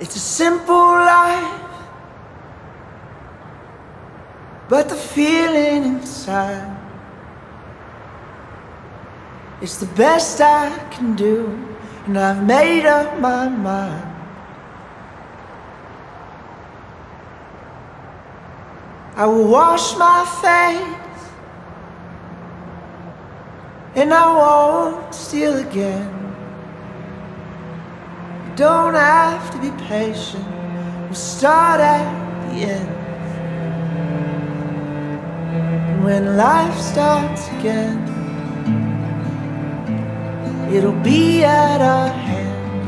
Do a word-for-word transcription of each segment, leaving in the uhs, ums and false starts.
It's a simple life, but the feeling inside, it's the best I can do, and I've made up my mind. I will wash my face, and I won't steal again. You don't have to be patient, we'll start at the end. And when life starts again, it'll be at our hand.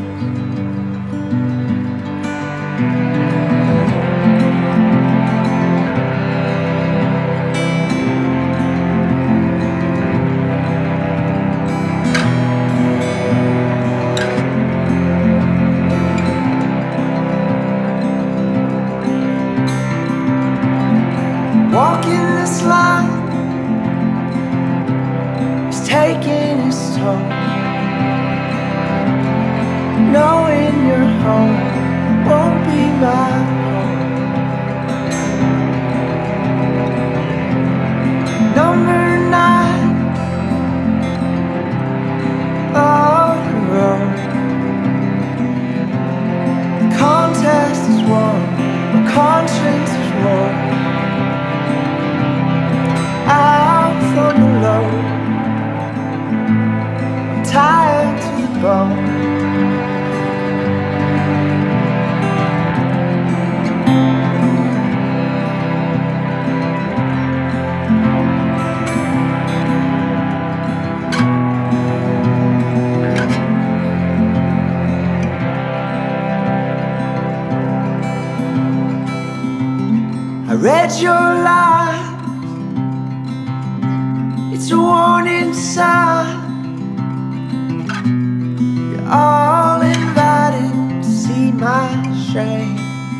Walking this line is taking its toll. Knowing your home won't be my home. Number nine on the road. The contest is won, my conscience is warm. Out from the low, I'm tired to the bone. I read your lies, it's a warning sign. You're all invited to see my shame.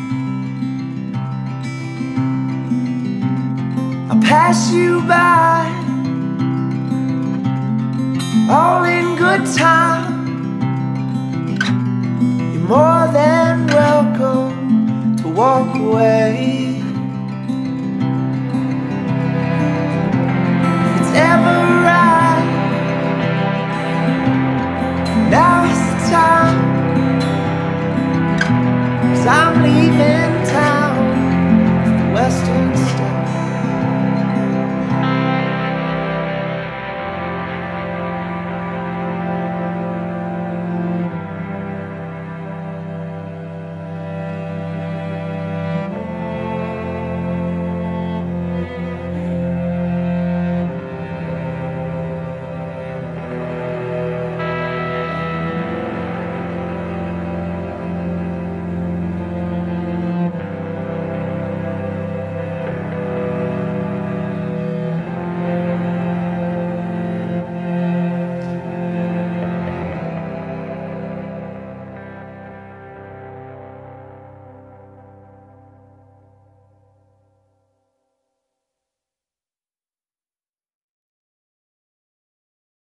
I'll pass you by, all in good time. You're more than welcome to walk away.